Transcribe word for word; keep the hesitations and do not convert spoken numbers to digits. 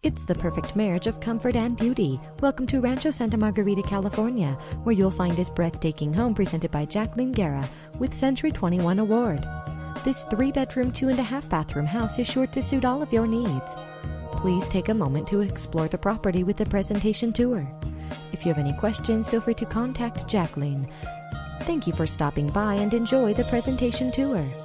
It's the perfect marriage of comfort and beauty. Welcome to Rancho Santa Margarita, California, where you'll find this breathtaking home presented by Jacqueline Guerra with Century twenty-one Award. This three-bedroom, two-and-a-half bathroom house is sure to suit all of your needs. Please take a moment to explore the property with the presentation tour. If you have any questions, feel free to contact Jacqueline. Thank you for stopping by and enjoy the presentation tour.